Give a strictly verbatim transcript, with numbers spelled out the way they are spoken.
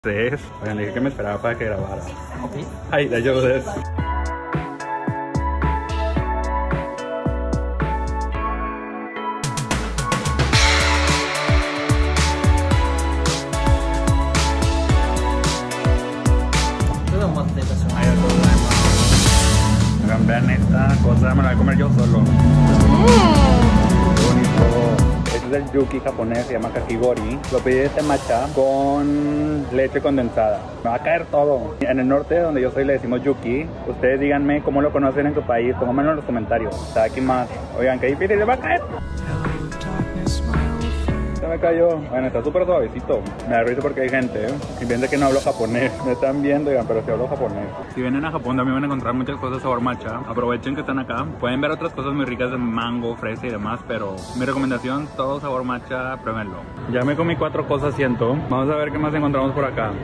This, oigan, dije que me esperaba para que grabara. Okay. Hi, let's do this. Oigan, vean esta cosa, me la voy a comer yo solo. Qué bonito. Este es el yuki japonés, se llama kakigori. Lo pedí de este matcha con leche condensada. Me va a caer todo. En el norte, donde yo soy, le decimos yuki. Ustedes díganme cómo lo conocen en su país. Pónganmelo en los comentarios. Está aquí más. Oigan, qué difícil, le va a caer. Se me cayó. Bueno, está súper suavecito. Me da risa porque hay gente, ¿eh? Y piensa que no hablo japonés. Me están viendo, oigan, pero sí hablo japonés. Si vienen a Japón también van a encontrar muchas cosas sabor matcha. Aprovechen que están acá. Pueden ver otras cosas muy ricas de mango, fresa y demás, pero mi recomendación, todo sabor matcha, pruébenlo. Ya me comí cuatro cosas, siento. Vamos a ver qué más encontramos por acá.